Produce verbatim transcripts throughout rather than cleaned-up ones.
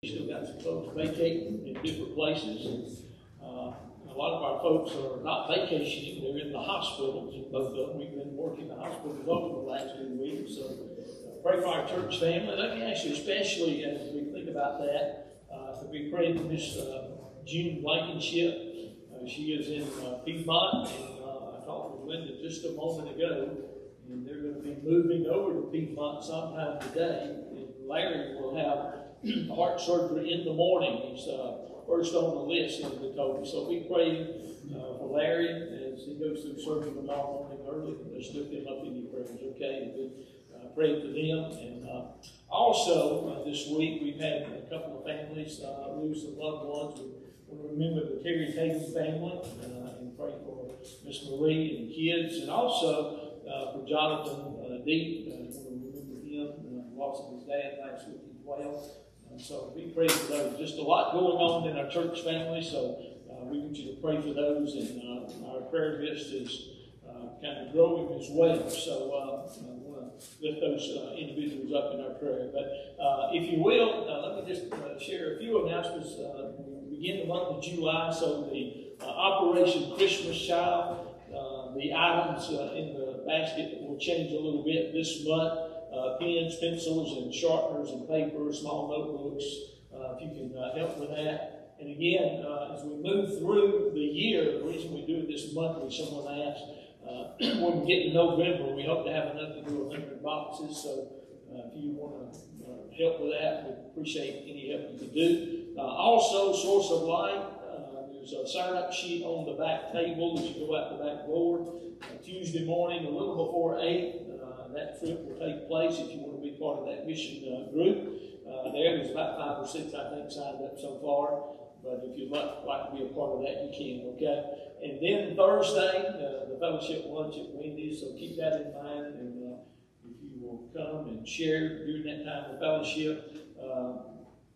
Still got some folks vacating in different places. Uh, a lot of our folks are not vacationing, they're in the hospitals. And both of them, we've been working the hospitals over the last few weeks. So uh, pray for our church family. Let me ask you, especially as we think about that, uh, to be praying for Miss uh, June Blankenship. Uh, she is in uh, Piedmont, and uh, I talked with Linda just a moment ago, and they're going to be moving over to Piedmont sometime today. And Larry will have heart surgery in the morning. He's uh, first on the list, as they told me. So we pray uh, for Larry as he goes through surgery tomorrow morning early. Let's lift him up in your prayers, okay? And we uh, pray for them. And uh, also, uh, this week, we've had a couple of families uh, lose some loved ones. We want to remember the Terry Hayden family uh, and pray for Miss Marie and the kids. And also uh, for Jonathan uh, Deep. Uh, we want to remember him. Uh, lost his dad last week as well. And so we pray for those. Just a lot going on in our church family, so uh, we want you to pray for those. And uh, our prayer list is uh, kind of growing as well. So uh, I want to lift those uh, individuals up in our prayer. But uh, if you will, uh, let me just uh, share a few announcements. Uh, we begin the month of July, so the uh, Operation Christmas Child, uh, the items uh, in the basket will change a little bit this month. Uh, pens, pencils, and sharpeners, and paper, small notebooks, uh, if you can uh, help with that. And again, uh, as we move through the year, the reason we do it this monthly, someone asked, uh, when we get to November, we hope to have enough to do one hundred boxes. So uh, if you want to uh, help with that, we appreciate any help you can do. Uh, also, Source of Light, uh, there's a sign-up sheet on the back table as you go out the back door. Uh, Tuesday morning, a little before eight. That trip will take place if you want to be part of that mission uh, group. Uh, there, there's about five or six, I think, signed up so far. But if you'd like, like to be a part of that, you can, okay? And then Thursday, uh, the fellowship lunch at Wendy's, so keep that in mind. And uh, if you will come and share during that time of fellowship, uh,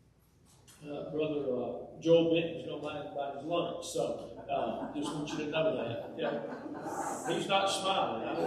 uh, Brother uh, Joel Benton is going to mind about his lunch. So uh, just want you to know that, okay? He's not smiling. I don't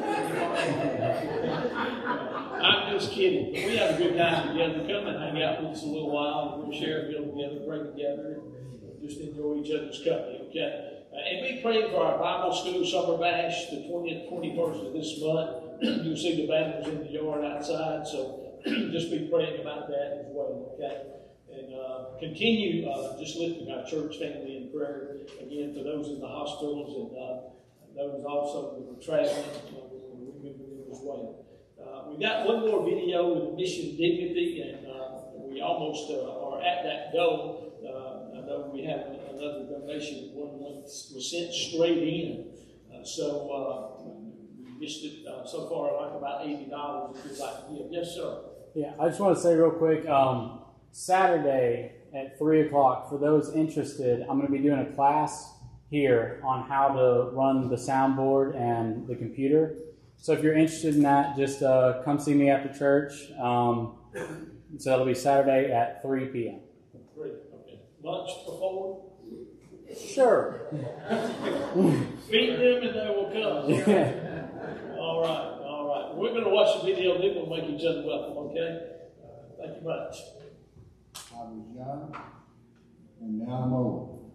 think I'm just kidding. But we have a good time together. Come and hang out with us a little while. We'll share a meal together, pray together, and just enjoy each other's company, okay? Uh, and we pray for our Bible School Summer Bash, the twentieth, twenty-first of this month. You'll see the banners in the yard outside, so just be praying about that as well, okay? And uh, continue uh, just lifting our church family in prayer, again, for those in the hospitals and uh, those also that are traveling. Uh, we remember them as well. Uh, we've got one more video with Mission Dignity, and uh, we almost uh, are at that goal. Uh, I know we have another donation. One was sent straight in. Uh, so uh, we missed it uh, so far, like about eighty dollars if you'd like to give. Yes, sir. Yeah, I just want to say real quick, um, Saturday at three o'clock, for those interested, I'm going to be doing a class here on how to run the soundboard and the computer. So if you're interested in that, just uh, come see me after church. Um, so that'll be Saturday at three p.m. three, okay. Lunch before? Sure. Feed them and they will come. Yeah. All right, all right. We're going to watch the video, then we'll make each other welcome, okay? Uh, thank you much. I was young, and now I'm old.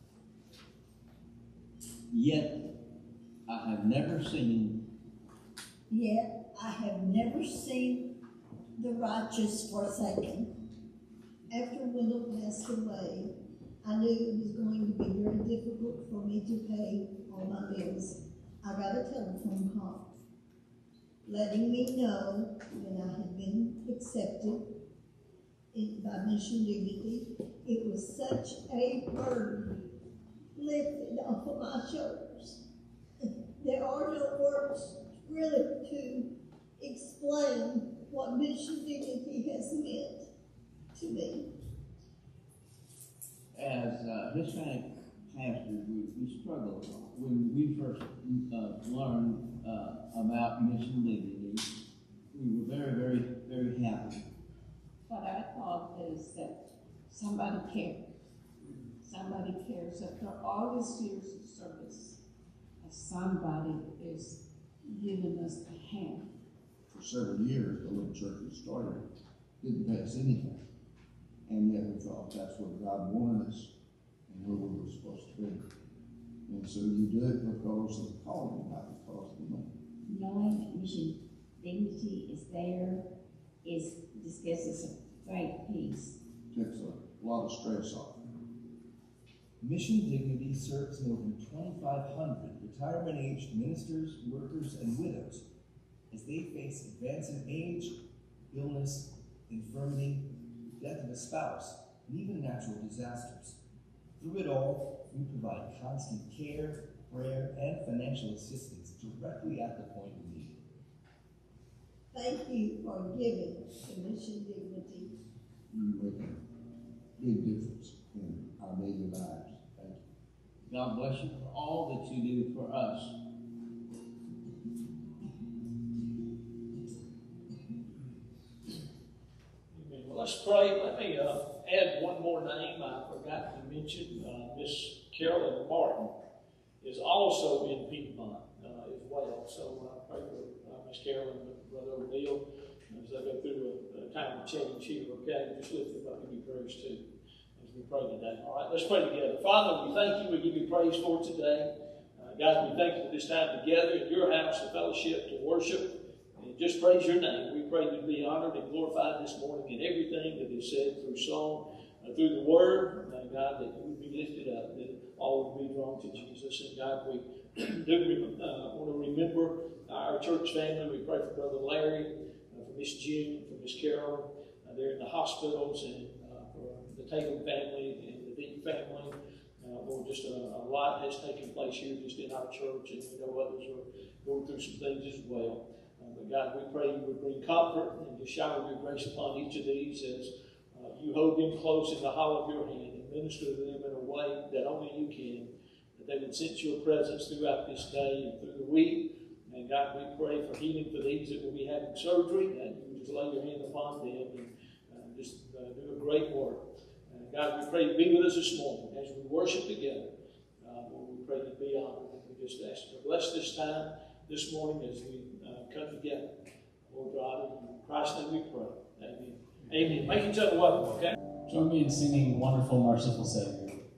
Yet I have never seen. Yet I have never seen the righteous forsaken. After Wendell passed away, I knew it was going to be very difficult for me to pay all my bills. I got a telephone call letting me know that I had been accepted by Mission Dignity. It was such a burden lifted off of my shoulders. There are no words really to explain what Mission Dignity has meant to me. As uh, Hispanic pastors, we, we struggled when we first uh, learned uh, about Mission Dignity. We were very, very, very happy. What I thought is that somebody cared. Somebody cares. After all these years of service, somebody is giving us a hand. For several years, the little church we started didn't pay us anything. and yet we thought that's where God wanted us and where we were supposed to be. And so you do it because of the calling, not because of the money. Knowing that mission dignity is there is just gives us a great peace. Takes a lot of stress off. Mission Dignity serves more than twenty-five hundred retirement-aged ministers, workers, and widows as they face advancing age, illness, infirmity, death of a spouse, and even natural disasters. Through it all, we provide constant care, prayer, and financial assistance directly at the point of need. Thank you for giving to Mission Dignity. You make a big difference in our daily lives. Thank you. God bless you for all that you do for us. Amen. Well, let's pray. Let me uh, add one more name I forgot to mention. Uh, Miss Carolyn Martin is also in Piedmont uh, as well. So I pray for uh, Miss Carolyn and Brother O'Neill as I go through a, a time of change here. Okay, just lift them up and give prayers too as we pray today. All right, let's pray together. Father, we thank you. We give you praise for today. Uh, God, we thank you for this time together in your house to fellowship, to worship, and just praise your name. We pray to be honored and glorified this morning in everything that is said through song, uh, through the word. Uh, God, that you would be lifted up, that all would be drawn to Jesus. And God, we do uh, want to remember our church family. We pray for Brother Larry, uh, for Miss June, for Miss Carol. Uh, they're in the hospitals, and uh, for the Tatum family and the Dean family. Uh, Lord, just a, a lot has taken place here just in our church, and we know others are going through some things as well. Uh, but God, we pray you would bring comfort and just shower your grace upon each of these as uh, you hold them close in the hollow of your hand and minister to them in a way that only you can, that they would sense your presence throughout this day and through the week. And God, we pray for healing for these that will be having surgery, that you would just lay your hand upon them and uh, just uh, do a great work. Uh, God, we pray you be with us this morning as we worship together. Uh, Lord, we pray you be honored. And we just ask you to bless this time this morning as we uh, come together. Lord God, in Christ's name we pray. Amen. Amen. Make each other welcome, okay? Join me in singing Wonderful, Merciful Savior.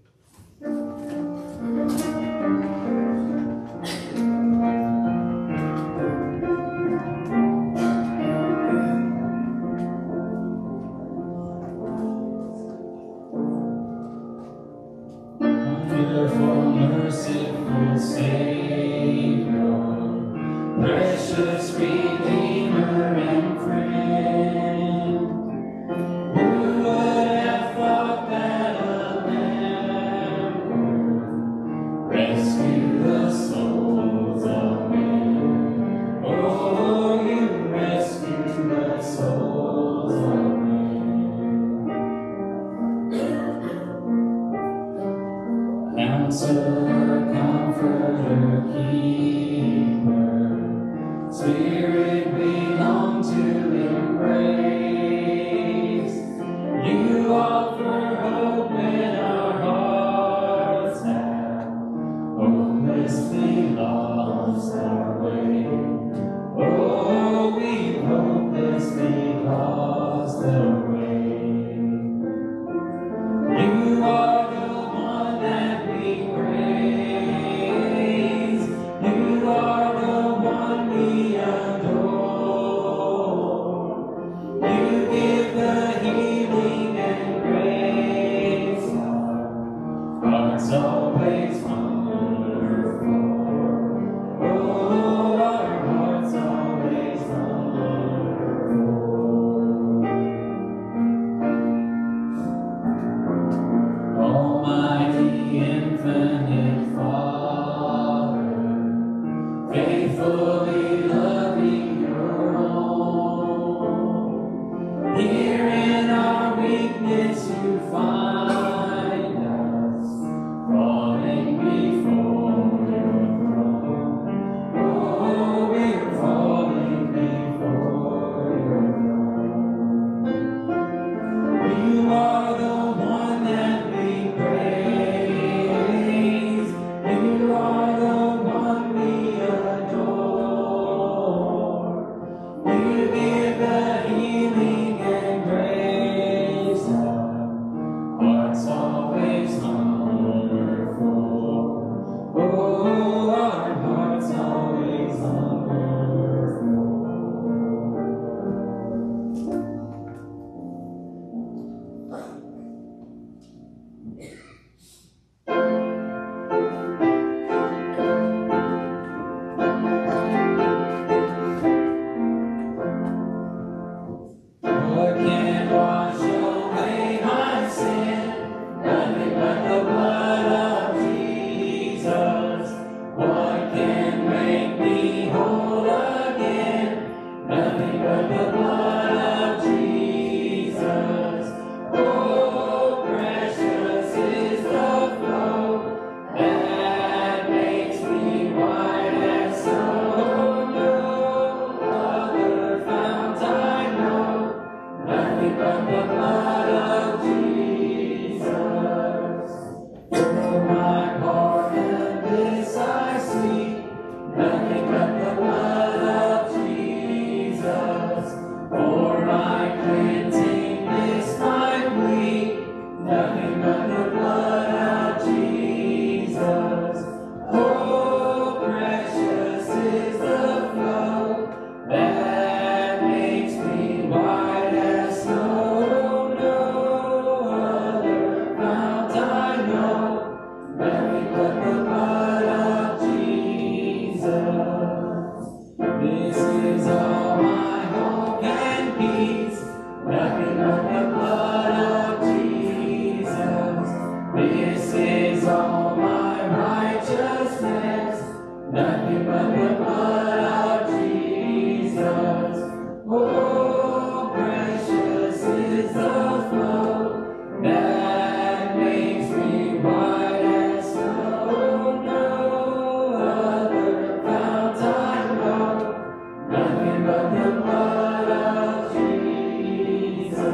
Wonderful, merciful Savior, precious Redeemer and friend, who would have thought that a lamb would rescue the souls of men? Oh, you rescue the souls of men. Counselor, Comforter, Keeper, Spirit we long to embrace. You offer hope when our hearts have hopelessly lost our way. Oh, we've hopelessly lost our way. You are you are the one we adore. nothing but the blood of Jesus.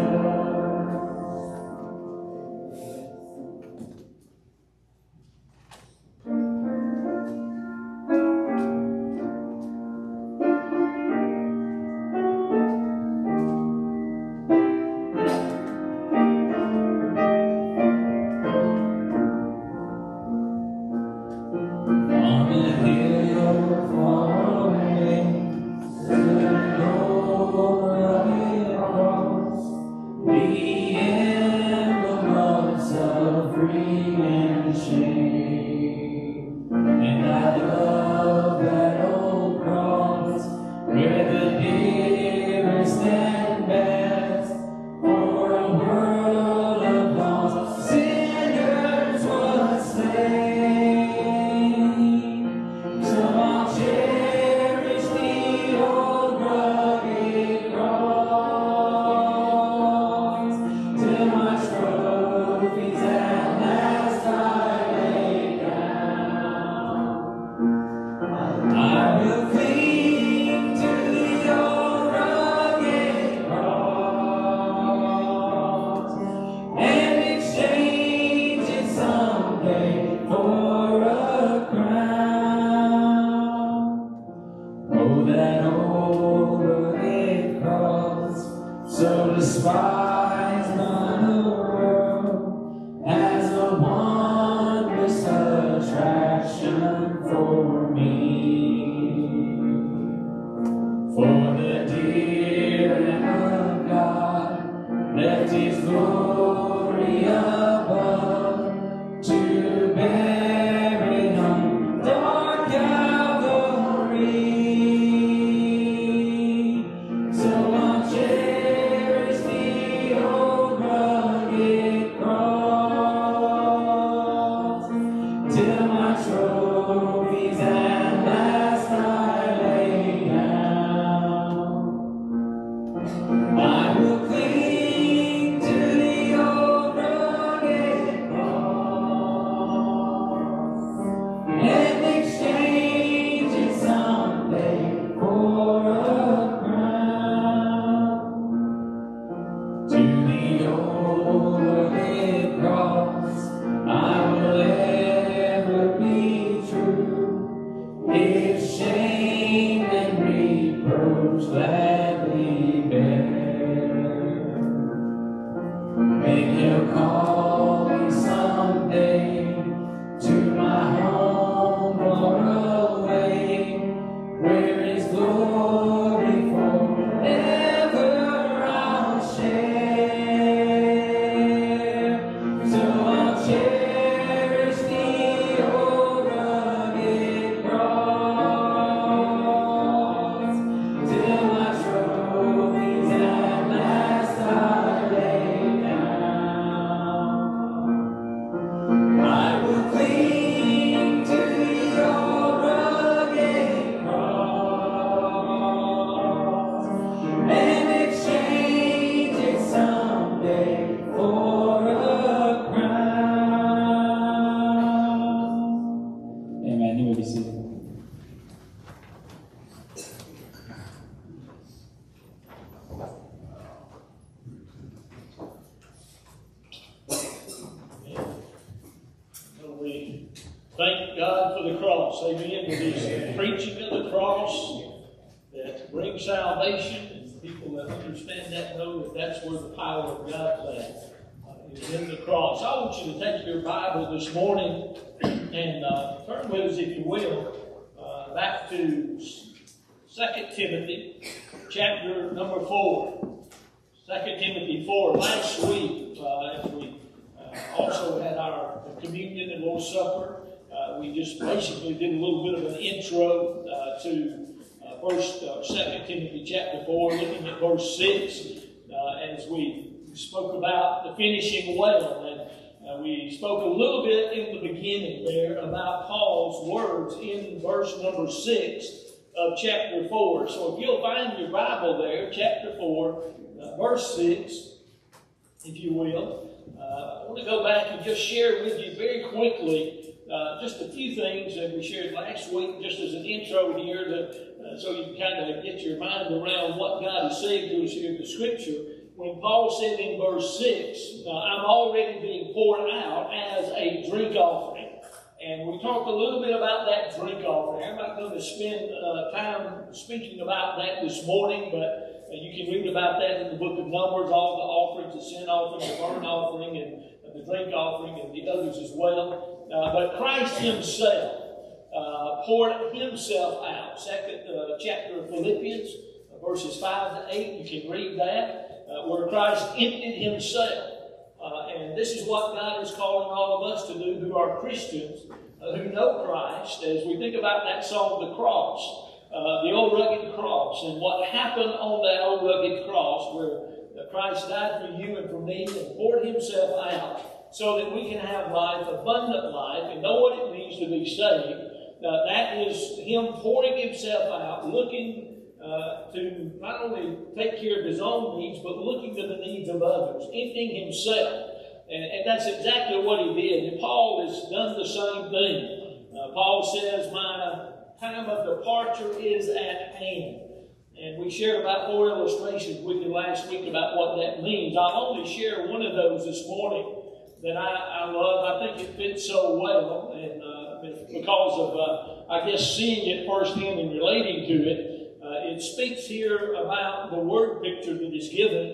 On the hill far away, stood an old rugged cross, the emblem of suffering and shame. And I love that old cross, where the dearest and best for a world of lost sinners was slain. So I'll cherish the old rugged cross till my trophies at last I lay down. I will cling to the old rugged cross and exchange it someday for a crown. Oh, that old rugged cross, so despised by the world, as a wondrous attraction for me. For the dear Lamb of God left his glory above to bear it on dark Calvary. So I'll cherish the old rugged cross till my trophies at last I lay down. I will cling to the old rugged cross and exchange it someday for a crown. To the old rugged cross I will ever be true, its shame and reproach gladly bear. Maybe he'll call me someday to my home far away, where his glory forever I'll share. So I'll cherish the old rugged cross till my trophies at last I lay down. I will cling to the old rugged cross and exchange it someday for a crown. Amen. You may be seated. So we thank God for the cross, amen, for this preaching of the cross that brings salvation, and people that understand that know that that's where the power of God's at, uh, is in the cross. I want you to take your Bible this morning and uh, turn with us, if you will, uh, back to Second Timothy, chapter number four. Second Timothy four. Last week, uh, as we uh, also had our communion and Lord's Supper, uh, we just basically did a little bit of an intro uh, to uh, First, uh, Second Timothy chapter four, looking at verse six, uh, as we spoke about the finishing well, and uh, we spoke a little bit in the beginning there about Paul's words in verse number six of chapter four. So if you'll find your Bible there, chapter four, uh, verse six, if you will. Uh, I want to go back and just share with you very quickly uh, just a few things that we shared last week, just as an intro here. The, uh, so you can kind of get your mind around what God is saying to us here in the Scripture. When Paul said in verse six, uh, I'm already being poured out as a drink offering. And we talked a little bit about that drink offering. I'm not going to spend uh, time speaking about that this morning, but uh, you can read about that in the book of Numbers, all the offerings, the sin offering, the burnt offering, and uh, the drink offering, and the others as well. Uh, but Christ himself uh, poured himself out. Second uh, chapter of Philippians, uh, verses five to eight, you can read that. Uh, where Christ emptied himself. Uh, and this is what God is calling all of us to do who are Christians, uh, who know Christ. As we think about that song, The Cross, uh, the old rugged cross, and what happened on that old rugged cross where Christ died for you and for me and poured himself out so that we can have life, abundant life, and know what it means to be saved. Uh, that is him pouring himself out, looking Uh, to not only take care of his own needs, but looking to the needs of others, emptying himself. And, and that's exactly what he did. And Paul has done the same thing. Uh, Paul says, my time of departure is at hand. And we shared about four illustrations with you last week about what that means. I'll only share one of those this morning that I, I love. I think it fits so well, and uh, because of, uh, I guess, seeing it firsthand and relating to it. Uh, it speaks here about the word picture that is given.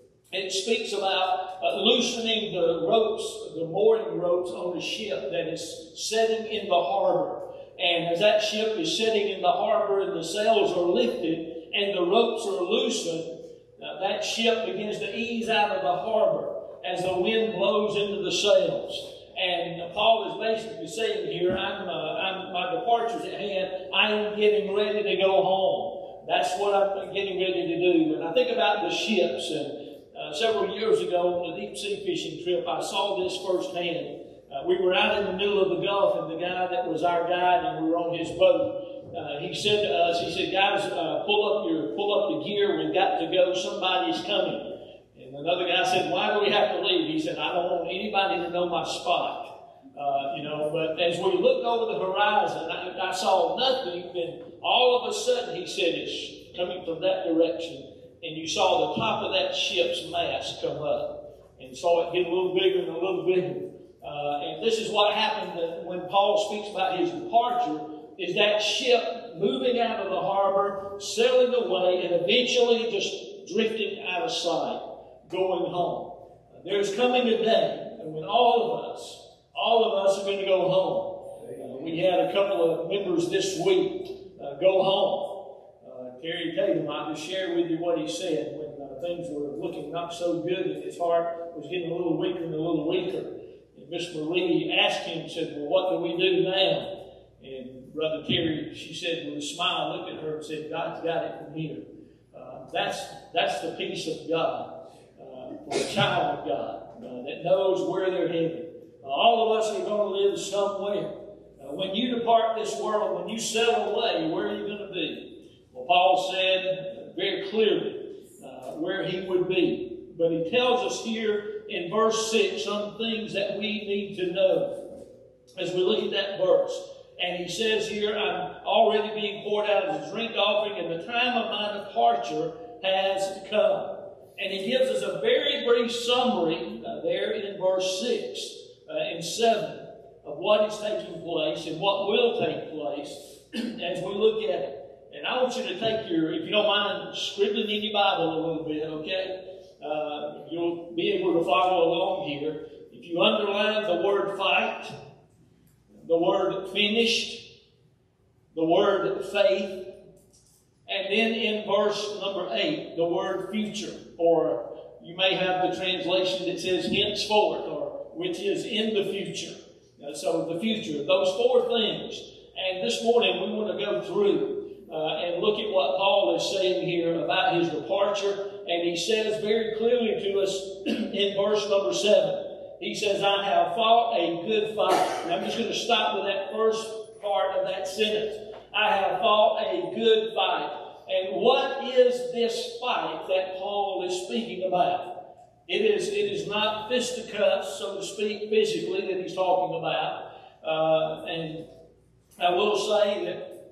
It speaks about uh, loosening the ropes, the mooring ropes on a ship that is setting in the harbor. And as that ship is setting in the harbor and the sails are lifted and the ropes are loosened, uh, that ship begins to ease out of the harbor as the wind blows into the sails. And uh, Paul is basically saying here, I'm, uh, I'm, my departure's at hand. I am getting ready to go home. That's what I'm getting ready to do. And I think about the ships. And uh, several years ago on a deep sea fishing trip, I saw this firsthand. Uh, we were out in the middle of the Gulf, and the guy that was our guide, and we were on his boat. Uh, he said to us, he said, guys, uh, pull up your, pull up the gear. We've got to go. Somebody's coming. And another guy said, why do we have to leave? He said, I don't want anybody to know my spot. Uh, you know, but as we looked over the horizon, I, I saw nothing. Then all of a sudden, he said, it's coming from that direction. And you saw the top of that ship's mast come up. And saw it get a little bigger and a little bigger. Uh, and this is what happened when Paul speaks about his departure, is that ship moving out of the harbor, sailing away, and eventually just drifting out of sight, going home. Uh, there's coming a day when all of us, all of us are going to go home. Uh, we had a couple of members this week uh, go home. Uh, Terry Tatum, I just shared with you what he said when uh, things were looking not so good and his heart was getting a little weaker and a little weaker. And Miss Marie asked him, said, well, what do we do now? And Brother Terry, she said with a smile, looked at her and said, God's got it from here. Uh, that's, that's the peace of God uh, for a child of God uh, that knows where they're headed. All of us are going to live somewhere. Uh, when you depart this world, when you sail away, where are you going to be? Well, Paul said very clearly uh, where he would be. But he tells us here in verse six some things that we need to know as we look at that verse. And he says here, I'm already being poured out as a drink offering, and the time of my departure has come. And he gives us a very brief summary uh, there in verse six. Uh, and seven of what is taking place and what will take place as we look at it. And I want you to take your, if you don't mind, scribbling in your Bible a little bit, okay? Uh, you'll be able to follow along here. If you underline the word fight, the word finished, the word faith, and then in verse number eight, the word future, or you may have the translation that says henceforth, or which is in the future. Uh, so the future, those four things. And this morning we want to go through uh, and look at what Paul is saying here about his departure. And he says very clearly to us in verse number seven. He says, I have fought a good fight. And I'm just going to stop with that first part of that sentence. I have fought a good fight. And what is this fight that Paul is speaking about? It is, it is not fisticuffs, so to speak, physically that he's talking about. Uh, and I will say that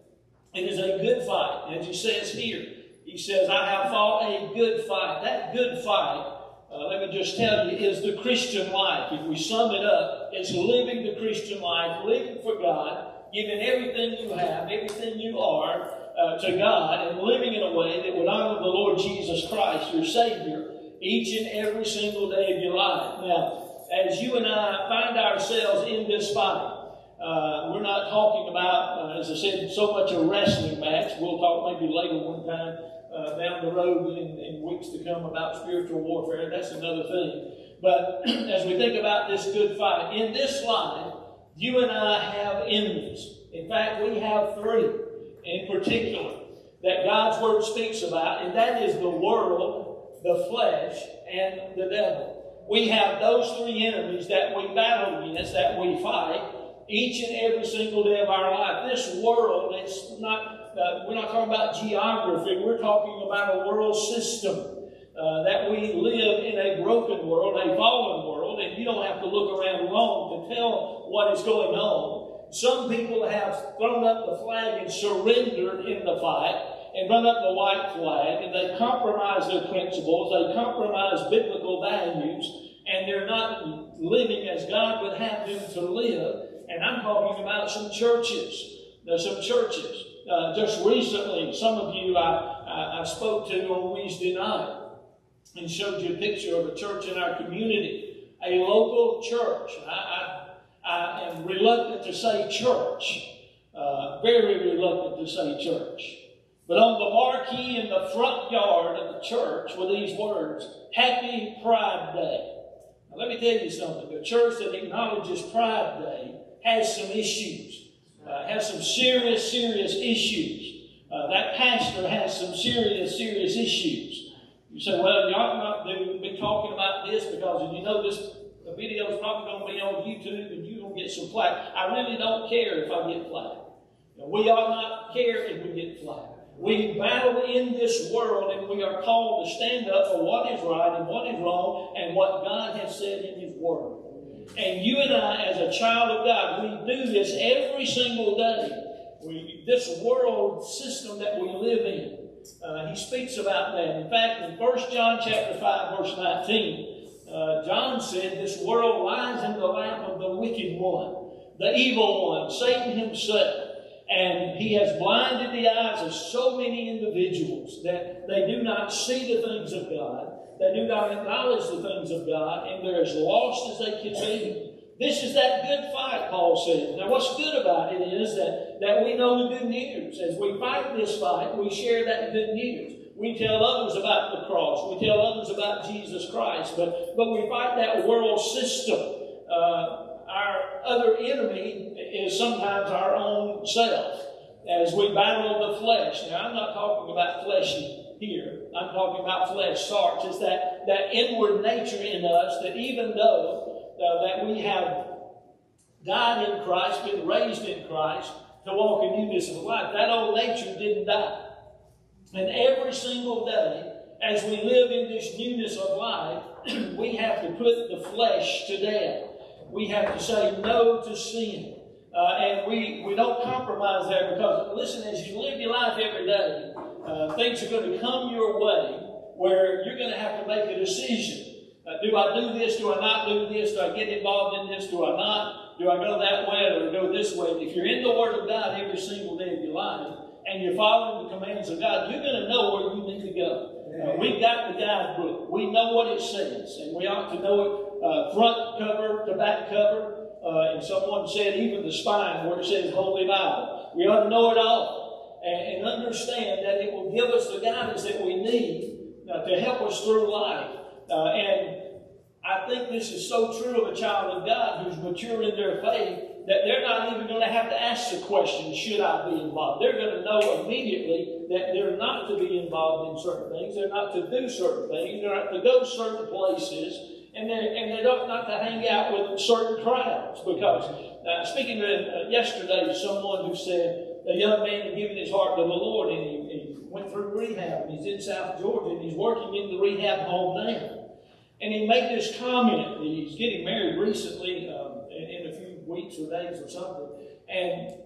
It is a good fight, as he says here. He says, I have fought a good fight. That good fight, uh, let me just tell you, is the Christian life. If we sum it up, it's living the Christian life, living for God, giving everything you have, everything you are uh, to God, and living in a way that would honor the Lord Jesus Christ, your Savior, each and every single day of your life. Now, as you and I find ourselves in this fight, uh, we're not talking about, uh, as I said, so much a wrestling match. We'll talk maybe later one time uh, down the road in, in weeks to come about spiritual warfare. That's another thing. But as we think about this good fight, in this life, you and I have enemies. In fact, we have three in particular that God's Word speaks about, and that is the world, the flesh, and the devil. We have those three enemies that we battle against, that we fight, each and every single day of our life. This world, it's not, uh, we're not talking about geography, we're talking about a world system. Uh, that we live in a broken world, a fallen world, and you don't have to look around long to tell what is going on. Some people have thrown up the flag and surrendered in the fight and run up the white flag, and they compromise their principles, they compromise biblical values, and they're not living as God would have them to live. And I'm talking about some churches. There's some churches. Uh, just recently, some of you I, I, I spoke to on Wednesday night and showed you a picture of a church in our community, a local church. I, I, I am reluctant to say church, uh, very reluctant to say church. But on the marquee in the front yard of the church were these words, Happy Pride Day. Now let me tell you something. A church that acknowledges Pride Day has some issues, uh, has some serious, serious issues. Uh, that pastor has some serious, serious issues. You say, well, you ought not to be talking about this because you know this video is probably going to be on YouTube and you're going to get some flack. I really don't care if I get flack. We ought not care if we get flack. We battle in this world and we are called to stand up for what is right and what is wrong and what God has said in His Word. And you and I, as a child of God, we do this every single day. We, this world system that we live in, Uh, he speaks about that. In fact, in First John chapter five, verse nineteen, uh, John said, this world lies in the lap of the wicked one, the evil one, Satan himself. And he has blinded the eyes of so many individuals that they do not see the things of God. They do not acknowledge the things of God, and they're as lost as they can be. This is that good fight, Paul says. Now, what's good about it is that, that we know the good news. As we fight this fight, we share that good news. We tell others about the cross. We tell others about Jesus Christ. But, but we fight that world system. Uh, our other enemy is sometimes our own self. As we battle the flesh. Now, I'm not talking about fleshy here. I'm talking about flesh, sarx. It's that, that inward nature in us that even though Uh, that we have died in Christ, been raised in Christ, to walk in newness of life. That old nature didn't die. And every single day, as we live in this newness of life, we have to put the flesh to death. We have to say no to sin. Uh, and we, we don't compromise there because, listen, as you live your life every day, uh, things are going to come your way where you're going to have to make a decision. Uh, do I do this? Do I not do this? Do I get involved in this? Do I not? Do I go that way or go this way? If you're in the Word of God every single day of your life and you're following the commands of God, you're going to know where you need to go. Uh, we've got the guidebook. We know what it says, and we ought to know it uh, front cover to back cover. Uh, and someone said even the spine where it says Holy Bible. We ought to know it all and, and understand that it will give us the guidance that we need uh, to help us through life. Uh, and I think this is so true of a child of God who's mature in their faith that they're not even going to have to ask the question, should I be involved? They're going to know immediately that they're not to be involved in certain things. They're not to do certain things. They're not to go certain places. And they're, and they're not, not to hang out with certain crowds. Because uh, speaking to, uh, yesterday to someone who said a young man had given his heart to the Lord and he, he went through rehab. And he's in South Georgia and he's working in the rehab home now. And he made this comment. He's getting married recently um, in, in a few weeks or days or something. And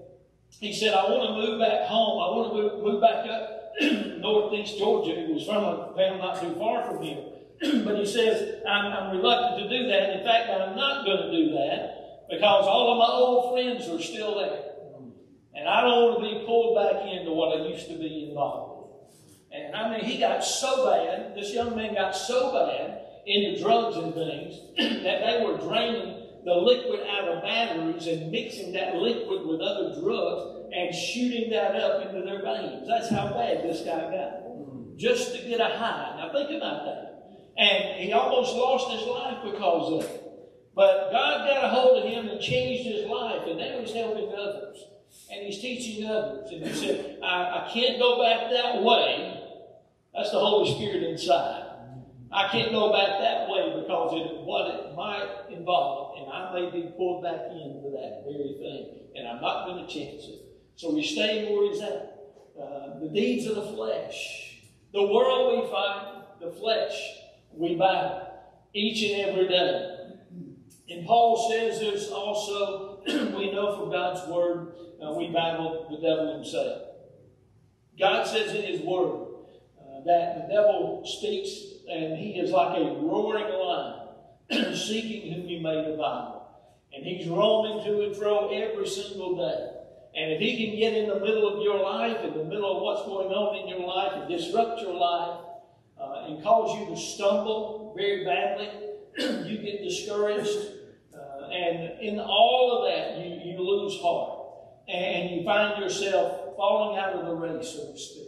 he said, I want to move back home. I want to move, move back up northeast Georgia. He was from a town not too far from here. But he says, I'm, I'm reluctant to do that. And in fact, I'm not going to do that because all of my old friends are still there. And I don't want to be pulled back into what I used to be involved with. And I mean, he got so bad, this young man got so bad into drugs and things that they were draining the liquid out of batteries and mixing that liquid with other drugs and shooting that up into their veins. That's how bad this guy got. Just to get a high. Now think about that. And he almost lost his life because of it. But God got a hold of him and changed his life, and now he's helping others. And he's teaching others. And he said, I, I can't go back that way. That's the Holy Spirit inside. I can't go back that way because of what it might involve, and I may be pulled back into that very thing, and I'm not going to chance it. So we stay where he's at. Uh, the deeds of the flesh. The world we fight, the flesh we battle each and every day. And Paul says there's also, we know from God's word, uh, we battle the devil himself. God says in his word uh, that the devil speaks and he is like a roaring lion seeking whom he may devour. And he's roaming to and fro every single day. And if he can get in the middle of your life, in the middle of what's going on in your life, and disrupt your life, uh, and cause you to stumble very badly, you get discouraged. Uh, and in all of that, you, you lose heart. And you find yourself falling out of the race, so to speak.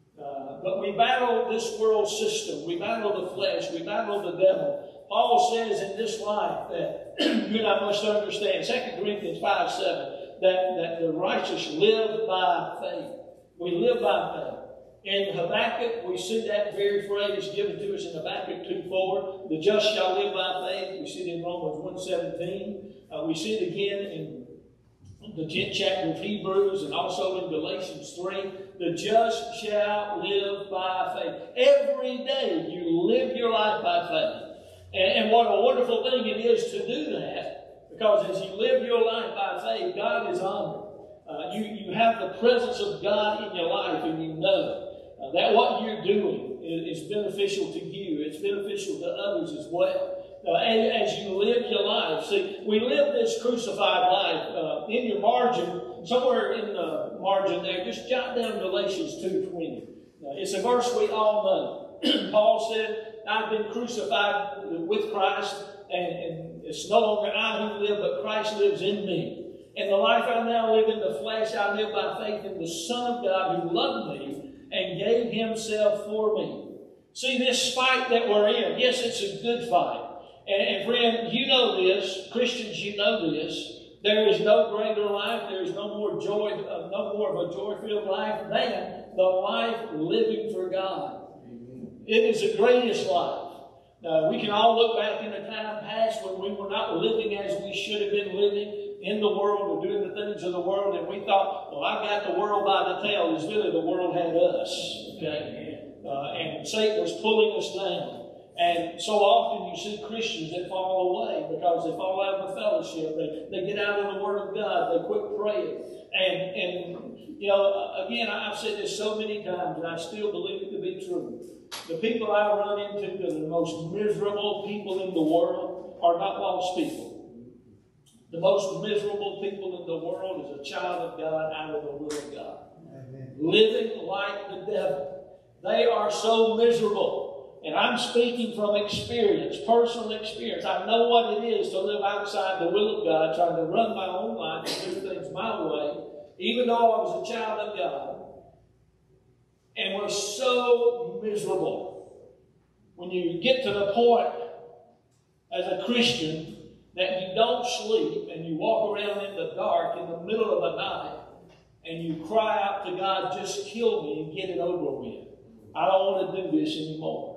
Uh, but we battle this world system. We battle the flesh. We battle the devil. Paul says in this life that you and I must understand, Second Corinthians five seven, that, that the righteous live by faith. We live by faith. In Habakkuk, we see that very phrase given to us in Habakkuk two four. The just shall live by faith. We see it in Romans one seventeen. Uh, we see it again in the tenth chapter of Hebrews and also in Galatians three. The just shall live by faith. Every day you live your life by faith. And, and what a wonderful thing it is to do that, because as you live your life by faith, God is honored. Uh, you, you have the presence of God in your life, and you know uh, that what you're doing is, is beneficial to you. It's beneficial to others as well. Uh, and as you live your life, see, we live this crucified life. Uh, in your margin, somewhere in the margin there, just jot down Galatians two twenty. Uh, it's a verse we all know. Paul said, I've been crucified with Christ, and, and it's no longer I who live, but Christ lives in me. And the life I now live in the flesh, I live by faith in the Son of God who loved me and gave himself for me. See, this fight that we're in, yes, it's a good fight. And, and friend, you know this. Christians, you know this. There is no greater life. There is no more joy, uh, no more of a joy-filled life than the life living for God. It is the greatest life. Uh, we can all look back in a time past when we were not living as we should have been living in the world or doing the things of the world, and we thought, well, I got the world by the tail. It's really the world had us. Okay? Uh, and Satan was pulling us down. And so often you see Christians that fall away because they fall out of the fellowship. They, they get out of the Word of God. They quit praying. And, and you know, again, I've said this so many times, and I still believe it to be true. The people I run into that are the most miserable people in the world are not lost people. The most miserable people in the world is a child of God out of the will of God. Amen. Living like the devil. They are so miserable. And I'm speaking from experience, personal experience. I know what it is to live outside the will of God, trying to run my own life and do things my way, even though I was a child of God. And we're so miserable when you get to the point as a Christian that you don't sleep and you walk around in the dark in the middle of the night and you cry out to God, just kill me and get it over with. I don't want to do this anymore.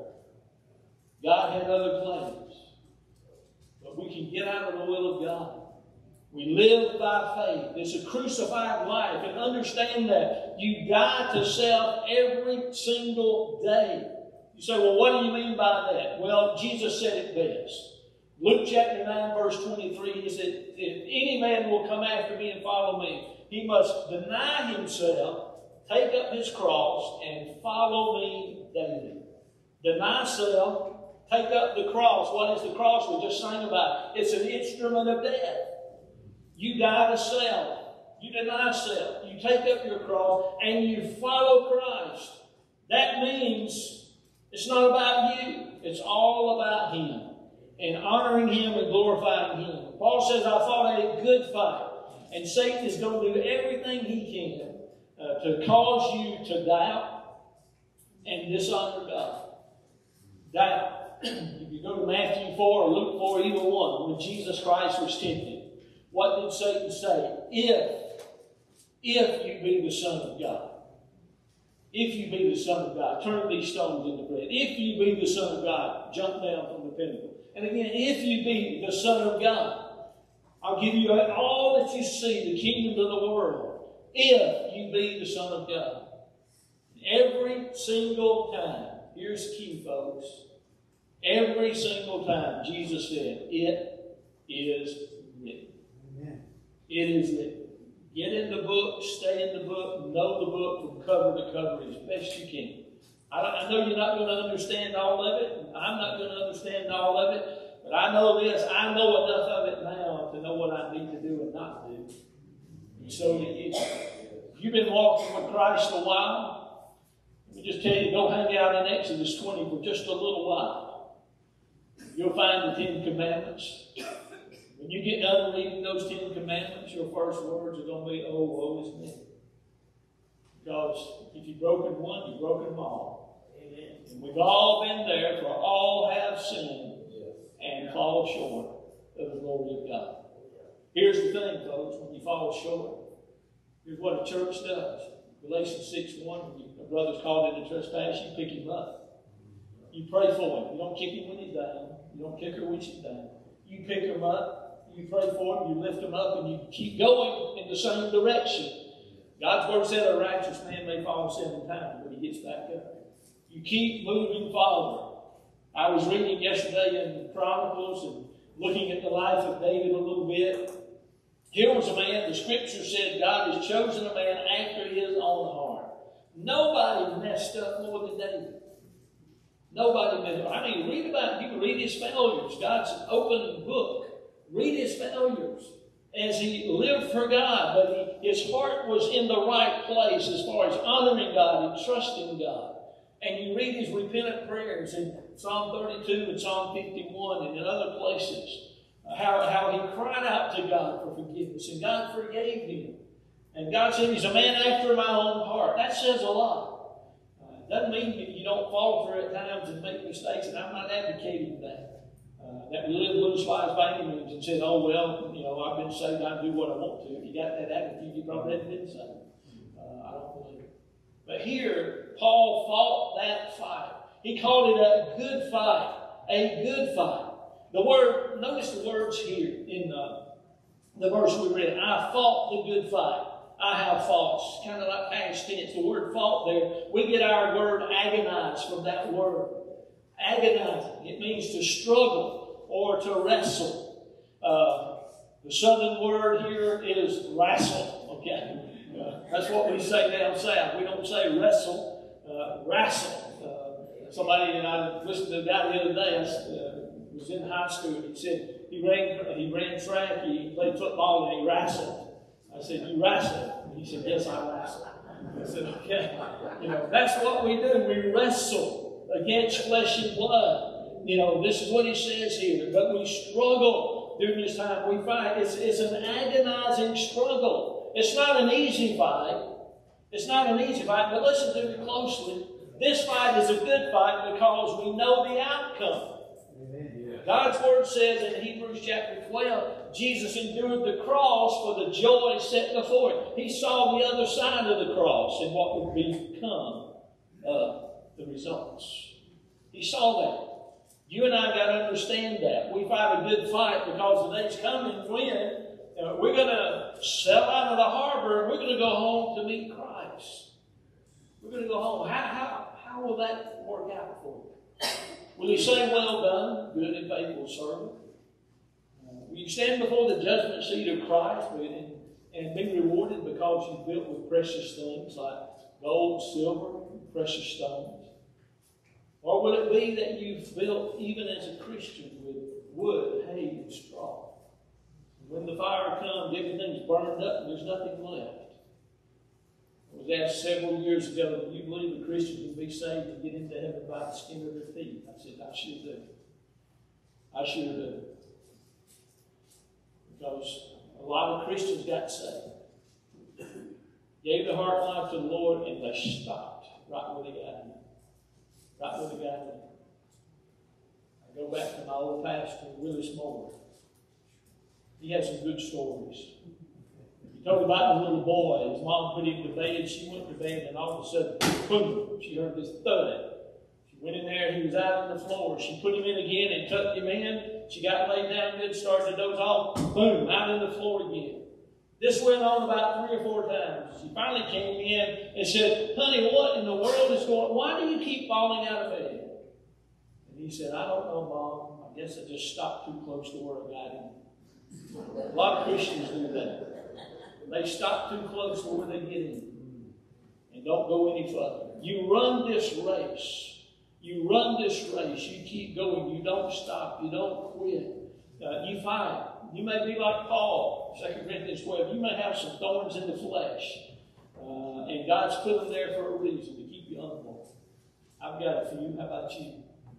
God had other plans. But we can get out of the will of God. We live by faith. It's a crucified life. And understand that you die to self every single day. You say, well, what do you mean by that? Well, Jesus said it best. Luke chapter nine, verse twenty-three, he said, if any man will come after me and follow me, he must deny himself, take up his cross, and follow me daily. Deny self, take up the cross. What is the cross? We just sang about it. It's an instrument of death. You die to self. You deny self. You take up your cross and you follow Christ. That means it's not about you. It's all about Him. And honoring Him and glorifying Him. Paul says, I fought a good fight. And Satan is going to do everything he can uh, to cause you to doubt and dishonor God. Doubt. If you go to Matthew four or Luke four, either one, when Jesus Christ was tempted, what did Satan say? If, if you be the Son of God. If you be the Son of God, turn these stones into bread. If you be the Son of God, jump down from the pinnacle. And again, if you be the Son of God, I'll give you all that you see, the kingdoms of the world, if you be the Son of God. Every single time, here's the key, folks. Every single time, Jesus said, it is written. Amen. It is written. Get in the book, stay in the book, know the book from cover to cover as best you can. I, I know you're not going to understand all of it. I'm not going to understand all of it. But I know this. I know enough of it now to know what I need to do and not do. And so if you've been walking with Christ a while, let me just tell you, go hang out in Exodus twenty for just a little while. You'll find the Ten Commandments. When you get done reading those Ten Commandments, your first words are going to be, oh, woe is me. Because if you've broken one, you've broken them all. Amen. And we've all been there, for all have sinned and fall short of the glory of God. Here's the thing, folks, when you fall short, here's what a church does. Galatians six one, when a brother's called into trespass, you pick him up. You pray for him. You don't kick him when he's down. You don't kick her when she's down. You pick him up, you pray for him, you lift him up, and you keep going in the same direction. God's word said a righteous man may fall seven times, but he gets back up. You keep moving forward. I was reading yesterday in Chronicles and looking at the life of David a little bit. Here was a man, the scripture said God has chosen a man after his own heart. Nobody messed up more than David. Nobody messed up. I mean, read about it. You can read his failures. God's an open book. Read his failures as he lived for God, but he, his heart was in the right place as far as honoring God and trusting God. And you read his repentant prayers in Psalm thirty-two and Psalm fifty-one and in other places, uh, how, how he cried out to God for forgiveness, and God forgave him. And God said, he's a man after my own heart. That says a lot. Uh, doesn't mean that you don't falter at times and make mistakes, and I'm not advocating that. Uh, that we live loose lives by any means and said, oh, well, you know, I've been saved, I do what I want to. If you got that attitude, you probably haven't been saved. Uh, I don't believe it. But here, Paul fought that fight. He called it a good fight. A good fight. The word, notice the words here in uh, the verse we read. I fought the good fight. I have fought. It's kind of like past tense. The word fought there, we get our word agonize from that word. Agonizing. It means to struggle or to wrestle. Uh, the southern word here is wrestle. Okay. Uh, that's what we say down south. We don't say wrestle, uh, wrestle. Uh, somebody, and I listened to a guy the other day, I uh, was in high school, and he said he ran, he ran track, he played football, and he wrestled. I said, you wrestle? And he said, yes, I wrestle. I said, okay. You know, that's what we do. We wrestle against flesh and blood. You know, this is what he says here. But we struggle during this time. We fight. It's, it's an agonizing struggle. It's not an easy fight. It's not an easy fight, but listen to me closely. This fight is a good fight because we know the outcome. Amen. God's word says in Hebrews chapter twelve, Jesus endured the cross for the joy set before him. He saw the other side of the cross and what would become uh, the results. He saw that. You and I got to understand that. We fight a good fight because the day's coming when Uh, we're going to sail out of the harbor and we're going to go home to meet Christ. We're going to go home. How, how, how will that work out for you? Will you say, well done, good and faithful servant? Uh, will you stand before the judgment seat of Christ? And, and be rewarded because you've built with precious things like gold, silver, precious stones? Or will it be that you've built, even as a Christian, with wood, hay, and straw? When the fire comes, everything's burned up and there's nothing left. I was asked several years ago, do you believe a Christian can be saved and get into heaven by the skin of their teeth? I said, I sure do. I sure do. Because a lot of Christians got saved, gave their heart and life to the Lord, and they stopped right where they got in. Right where they got in. I go back to my old pastor, Willis Moore. He had some good stories. He told about the little boy. His mom put him to bed. She went to bed, and all of a sudden, boom, she heard this thud. She went in there. He was out on the floor. She put him in again and tucked him in. She got laid down good, started to doze off. Boom, out on the floor again. This went on about three or four times. She finally came in and said, honey, what in the world is going on? Why do you keep falling out of bed? And he said, I don't know, Mom. I guess I just stopped too close to where I got him. A lot of Christians do that. They stop too close to where they get in and don't go any further. You run this race. You run this race. You keep going. You don't stop. You don't quit. Uh, you fight. You may be like Paul, Second Corinthians twelve. You may have some thorns in the flesh. Uh, and God's put them there for a reason, to keep you humble. I've got a few. How about you?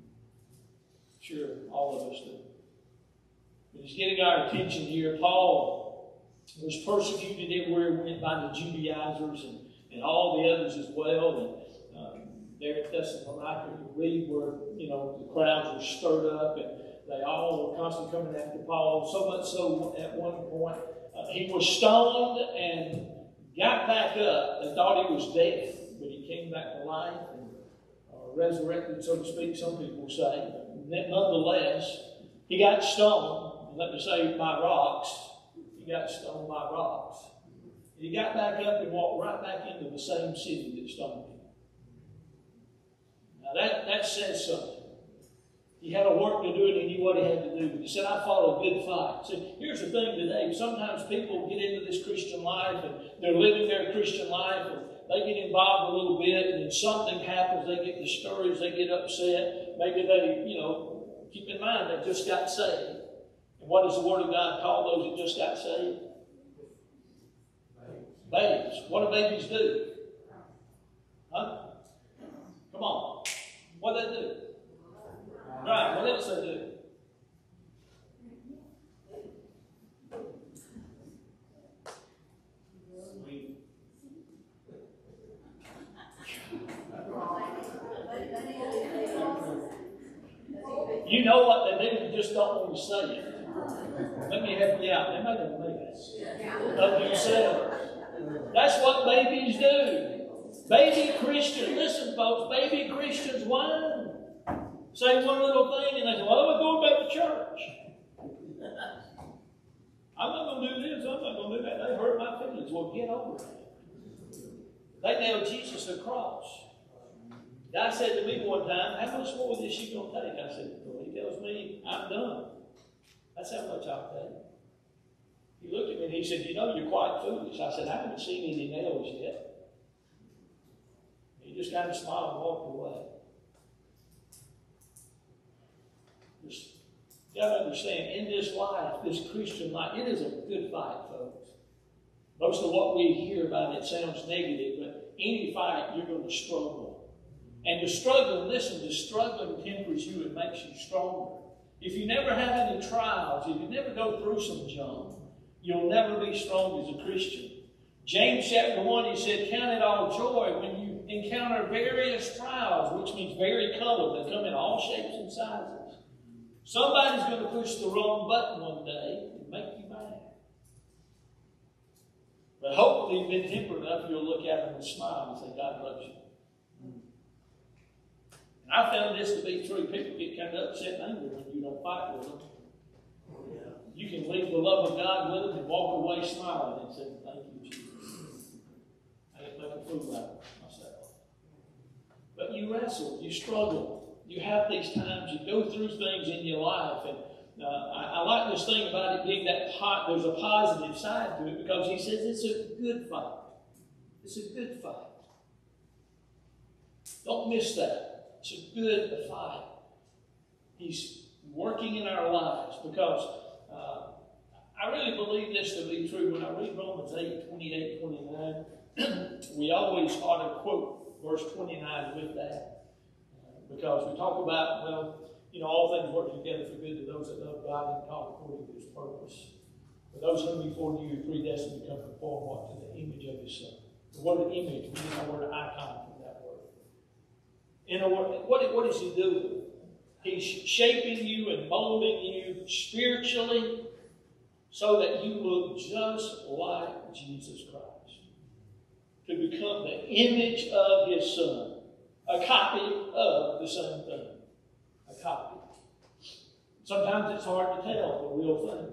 Sure, all of us do. But he's getting our attention here. Paul was persecuted everywhere he went by the Judaizers and, and all the others as well. And um, there at Thessalonica, you read where, you know, the crowds were stirred up and they all were constantly coming after Paul. So much so at one point, uh, he was stoned and got back up. They thought he was dead, but he came back to life and uh, resurrected, so to speak, some people say. But nonetheless, he got stoned. Let me say, by rocks. He got stoned by rocks. He got back up and walked right back into the same city that stoned him. Now that, that says something. He had a work to do and he knew what he had to do. But he said, I fought a good fight. See, here's the thing today. Sometimes people get into this Christian life and they're living their Christian life and they get involved a little bit and then something happens. They get discouraged. They get upset. Maybe they, you know, keep in mind they just got saved. And what does the Word of God call those that just got saved? Babies. What do babies do? Huh? Come on. What do they do? Right. What else they do? You know what they do, you just don't want to say it. Let me help you out. They make a mess of themselves. That's what babies do. Baby Christians, listen folks, baby Christians whine. Say one little thing and they say, well, I'm going back to church. I'm not going to do this, I'm not going to do that. They hurt my feelings. Well, get over it. They nailed Jesus to the cross. God said to me one time, how much more of this you going to take? I said, well, he tells me I'm done. That's how much I'll take. He looked at me and he said, you know, you're quite foolish. I said, I haven't seen any nails yet. He just kind of smiled and walked away. Just, you got to understand, in this life, this Christian life, it is a good fight, folks. Most of what we hear about it sounds negative, but any fight, you're going to struggle. And the struggle, listen, the struggling tempers you and makes you stronger. If you never have any trials, if you never go through some junk, you'll never be strong as a Christian. James chapter one, he said, count it all joy when you encounter various trials, which means vari-colored. They come in all shapes and sizes. Somebody's going to push the wrong button one day and make you mad. But hopefully you've been tempered enough, you'll look at them and smile and say, God loves you. And I found this to be true. People get kind of upset and angry when you don't fight with them. You can leave the love of God with them and walk away smiling and say, thank you, Jesus. I didn't make a fool out of myself. But you wrestle, you struggle. You have these times, you go through things in your life, and uh, I, I like this thing about it being that pot, there's a positive side to it because he says it's a good fight. It's a good fight. Don't miss that. It's a good fight. He's working in our lives because uh, I really believe this to be true. When I read Romans eight, twenty-eight, twenty-nine, we always ought to quote verse twenty-nine with that. Uh, because we talk about, well, you know, all things work together for good to those that love God and called according to his purpose. For those whom he foreknew, he predestined to become conformed what? To the image of his Son. The word image, we use the word icon from that word. In a word, what, what is he doing? He's shaping you and molding you spiritually so that you look just like Jesus Christ. To become the image of his Son. A copy of the same thing. A copy. Sometimes it's hard to tell the real thing.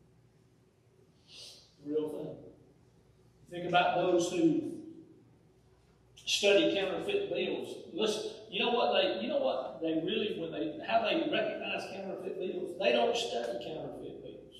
The real thing. Think about those who study counterfeit bills. Listen, you know what they you know what they really when they how they recognize counterfeit bills? They don't study counterfeit bills.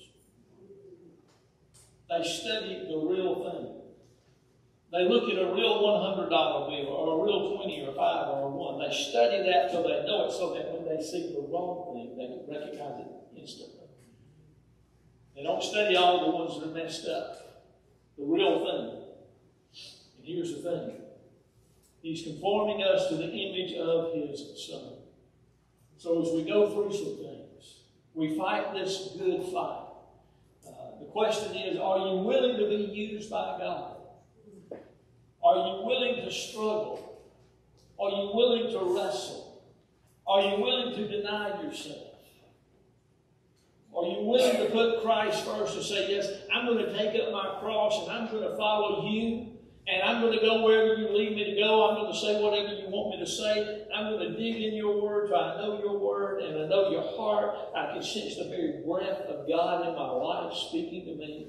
They study the real thing. They look at a real one hundred dollar bill or a real twenty or five or a one. They study that till they know it so that when they see the wrong thing, they can recognize it instantly. They don't study all the ones that are messed up. The real thing. And here's the thing. He's conforming us to the image of his Son. So as we go through some things, we fight this good fight. Uh, the question is, are you willing to be used by God? Are you willing to struggle? Are you willing to wrestle? Are you willing to deny yourself? Are you willing to put Christ first and say, yes, I'm going to take up my cross and I'm going to follow you and I'm going to go wherever you lead me to go. I'm going to say whatever you want me to say. I'm going to dig in your word till I know your word and I know your heart. I can sense the very breath of God in my life speaking to me.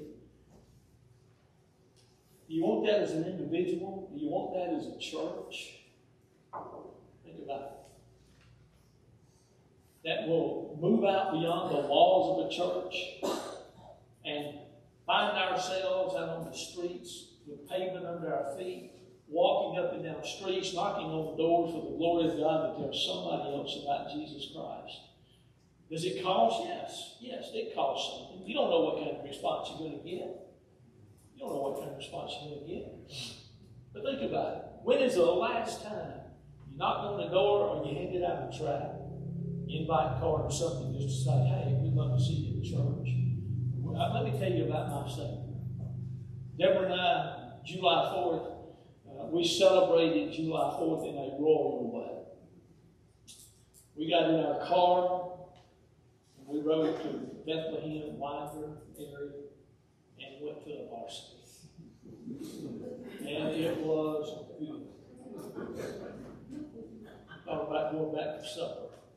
Do you want that as an individual? Do you want that as a church? Think about it. That will move out beyond the walls of a church and find ourselves out on the streets with pavement under our feet, walking up and down streets, knocking on the doors for the glory of God to tell somebody else about Jesus Christ. Does it cost? Yes. Yes, it costs something. You don't know what kind of response you're going to get. You don't know what kind of response you're going to get. But think about it. When is the last time you knocked on the door or you handed out a tract, invite card or something just to say, hey, we'd love to see you in church? Well, let me tell you about my Savior. Deborah and I, July fourth, uh, we celebrated July fourth in a royal way. We got in our car and we rode to Bethlehem, Winder area, and went to the varsity. And it was good. Thought about going back for supper.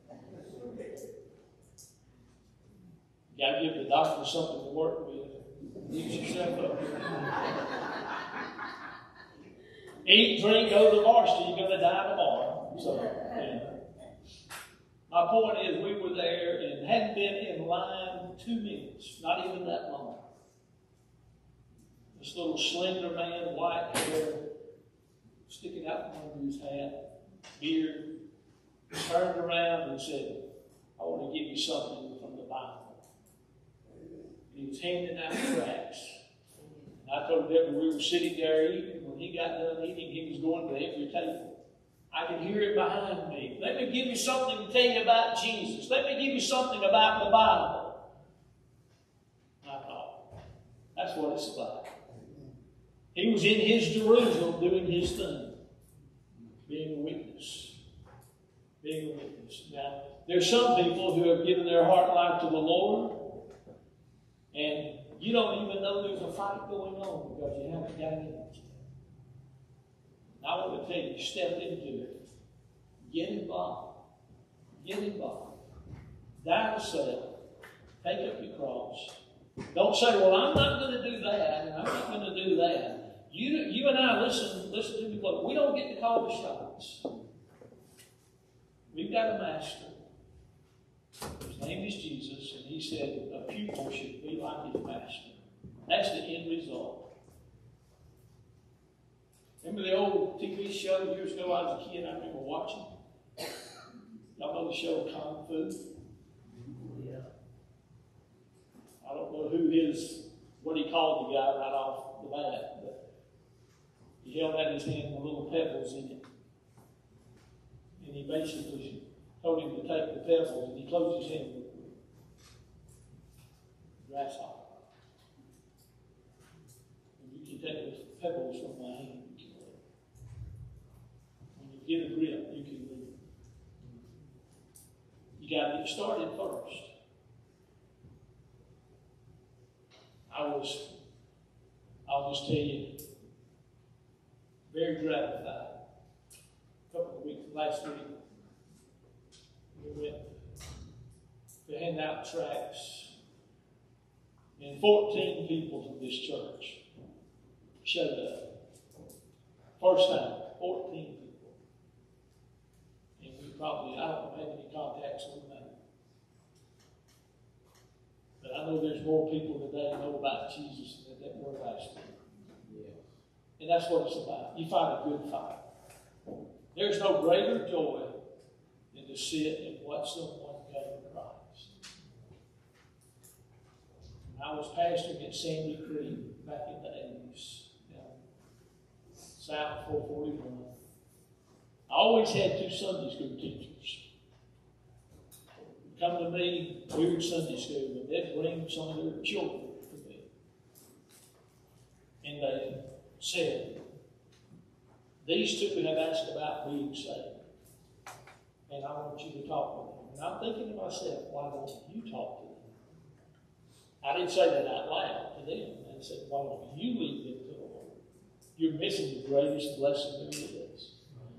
You got to give the doctor something to work with. Use yourself up. Eat, drink, go to the varsity. You're going to die tomorrow. So, yeah. My point is, we were there and hadn't been in line two minutes, not even that long. This little slender man, white hair, sticking out from under his hat, beard, turned around and said, I want to give you something from the Bible. He was handing out tracts. And I told Deborah we were sitting there eating. When he got done eating, he was going to every table. I could hear it behind me. Let me give you something to tell you about Jesus. Let me give you something about the Bible. I thought, that's what it's about. He was in his Jerusalem doing his thing. Being a witness. Being a witness. Now, there's some people who have given their heart and life to the Lord. And you don't even know there's a fight going on because you haven't got in it. I want to tell you, step into it. Get involved. Get involved. Die to self. Take up your cross. Don't say, well, I'm not going to do that, and I'm not going to do that. You, you and I, listen, listen to me close. We don't get to call the shots. We've got a master. His name is Jesus, and he said a pupil should be like his master. That's the end result. Remember the old T V show years ago I was a kid I remember watching? Y'all know the show Kung Fu? Yeah. I don't know who his, what he called the guy right off the bat, but he held out his hand with little pebbles in it. And he basically told him to take the pebbles, and he closed his hand with grasshopper. And you can take the pebbles from my hand. When you get a grip, you can leave. You got to get started first. I was, I'll just tell you, very gratified. A couple of weeks, last week, we went to hand out tracts, and fourteen people from this church showed up. First time, fourteen people. And we probably, I don't have any contacts with them. But I know there's more people today that know about Jesus than that were last week. Yeah. And that's what it's about. You fight a good fight. There's no greater joy than to sit and watch someone go to Christ. When I was pastoring at Sandy Creek back in the eighties, down south four forty-one, I always had two Sunday school teachers come to me. We were in Sunday school, and they'd bring some of their children to me. And they said, these two have asked about being saved, and I want you to talk with them. And I'm thinking to myself, why don't you talk to them? I didn't say that out loud to them. I said, why don't you lead them to the Lord? You're missing the greatest blessing there is.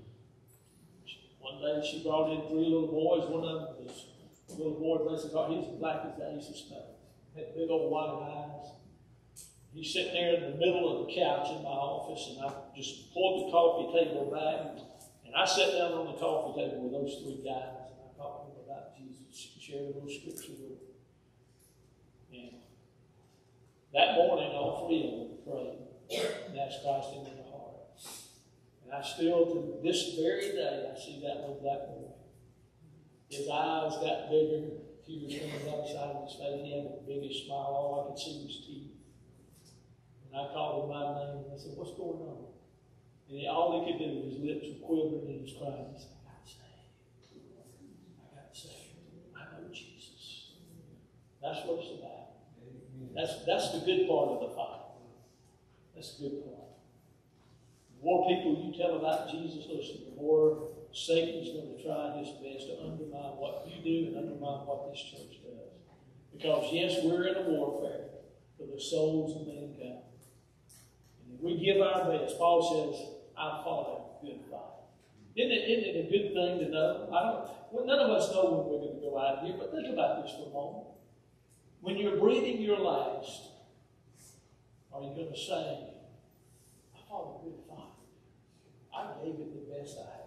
One day she brought in three little boys. One of them was a little boy, bless his heart, he was black as the ace of spades. Had big old white eyes. He's sitting there in the middle of the couch in my office, and I just pulled the coffee table back, and I sat down on the coffee table with those three guys, and I talked to them about Jesus, shared a little scripture with them. And that morning, all three of them prayed and asked Christ into their heart. And I still, to this very day, I see that little black boy. His eyes got bigger, tears coming down the side of his face. He had the biggest smile. All I could see was teeth. And I called him by name, and I said, what's going on? And he, all he could do, his lips were quivering, and he was crying. He said, I got saved. I got saved. I know Jesus. That's what it's about. That's, that's the good part of the fight. That's the good part. The more people you tell about Jesus, listen, the more Satan's going to try his best to undermine what you do and undermine what this church does. Because, yes, we're in a warfare for the souls of mankind. And if we give our best, Paul says, I fought a good fight. Isn't it, isn't it a good thing to know? I don't, well, none of us know when we're going to go out of here, but think about this for a moment. When you're breathing your last, are you going to say, I fought a good fight. I gave it the best I had.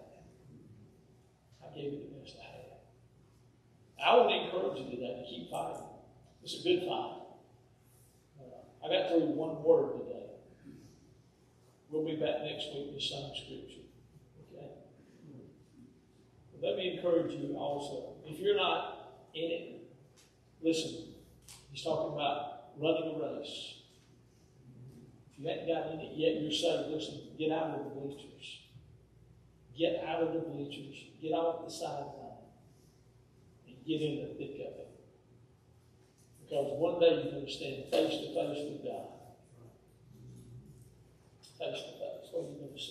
I gave it the best I had. I would encourage you today to keep fighting. It's a good fight. Uh, I got through one word today. We'll be back next week with some scripture. Okay? But let me encourage you also. If you're not in it, listen. He's talking about running a race. If you haven't got in it yet, you're saved. Listen, get out of the bleachers. Get out of the bleachers. Get off the sideline. And get in the thick of it. Because one day you're going to stand face to face with God. Face to face. What are you going to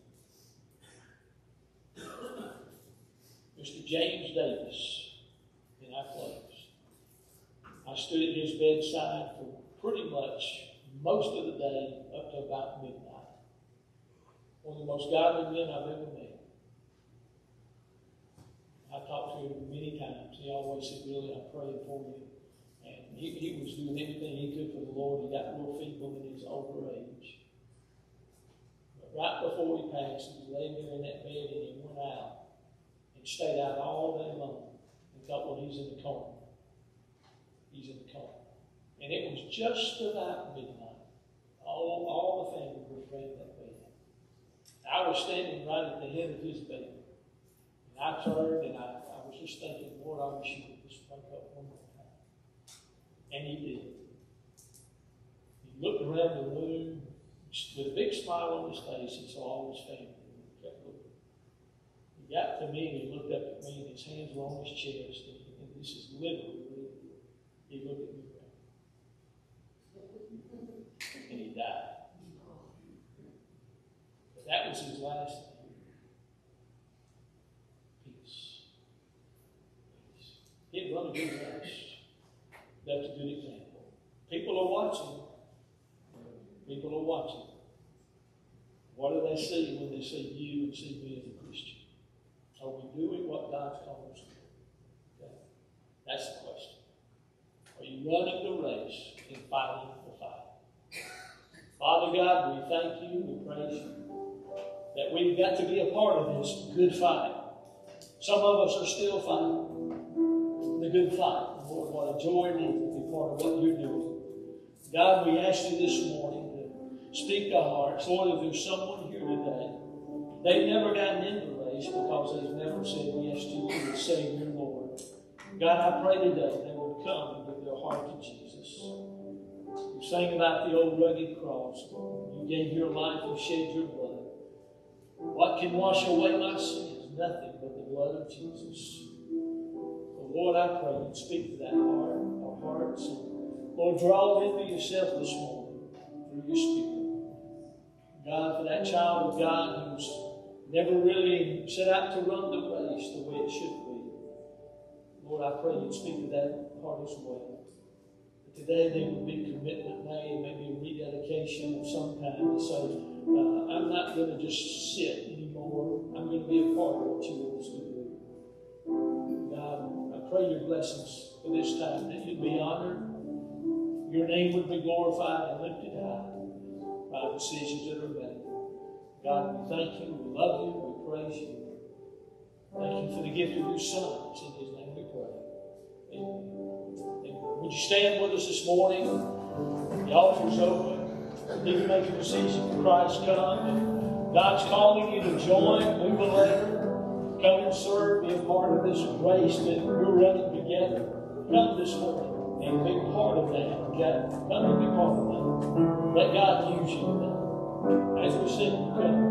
say? Mister James Davis, in our place. I stood at his bedside for pretty much most of the day up to about midnight. One of the most godly men I've ever met. I talked to him many times. He always said, really, I'm praying for you. And he, he was doing everything he could for the Lord. He got real feeble in his older age. But right before he passed, he was laying there in that bed, and he went out and stayed out all day long and thought, well, he's in the corner. he's in the coma. And it was just about midnight. All, all the family were praying that bed. I was standing right at the head of his bed. And I turned and I, I was just thinking, Lord, I wish you would just wake up one more time. And he did. He looked around the room with a big smile on his face and saw all his family. And he kept looking. He got to me and he looked up at me and his hands were on his chest. And, and this is literally, he looked at me. And he died. But that was his last thing. Peace. Peace. He had run a good race. Left a good example. People are watching. People are watching. What do they see when they see you and see me as a Christian? Are we doing what God's called us to do? Okay. That's the question. Are you running the race and fighting the fight? Father God, we thank you, we praise you, that we've got to be a part of this good fight. Some of us are still fighting the good fight. Lord, what a joy it is to be part of what you're doing. God, we ask you this morning to speak to hearts. Lord, if there's someone here today, they've never gotten in the race because they've never said yes to you as Savior, Lord. God, I pray today they would come and give their heart to Jesus. We sang about the old rugged cross. You gave your life, you shed your blood. What can wash away my sins? Nothing but the blood of Jesus. So Lord, I pray you'd speak to that heart, our hearts. And Lord, draw them to yourself this morning through your Spirit. God, for that child of God who's never really set out to run the race the way it should be. Lord, I pray you'd speak to that heart as well. Today there would be commitment made, maybe a rededication of some kind to say, uh, I'm not going to just sit anymore. I'm going to be a part of what you want us to do. God, I pray your blessings for this time, that you'd be honored, your name would be glorified and lifted high by the decisions that are made. God, we thank you, we love you, we praise you. Thank you for the gift of your Son. It's in his name we pray. Amen. Would you stand with us this morning? The altar's open. You can make a decision for Christ come. And God's calling you to join, move a letter, come and serve, be a part of this race that we're running together. Come this morning and be part of that. Okay? Come and be part of that. Let God use you in that. As we sing, come.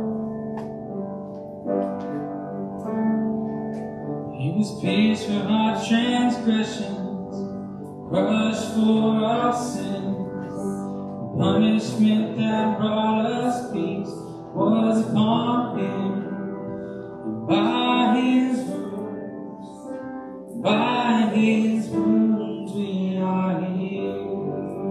He was pierced for our transgressions, crushed for our sins. The punishment that brought us peace was upon him. And by his wounds, by his wounds we are healed.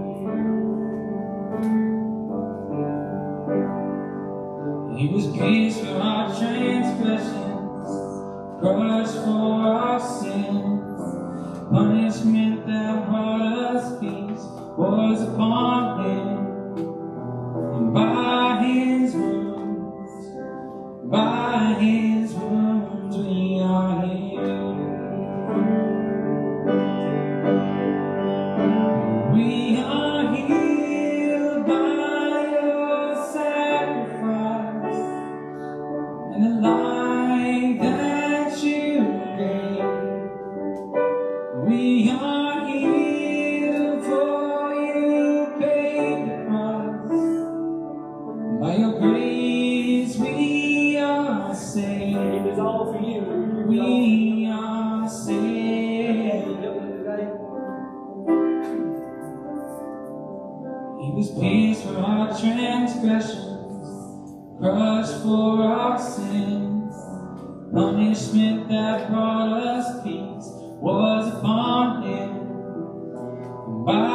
He was pierced for our transgressions, crushed for our sins. Punishment that brought us peace was upon him. And by his wounds, by his wounds we are healed. We are healed by your sacrifice and the life that you gave. We are healed, for you paid the price. By your grace we are saved. It is all for you. We are saved. He was pierced for our transgressions, crushed for our sins. Punishment that brought us peace was upon him. And by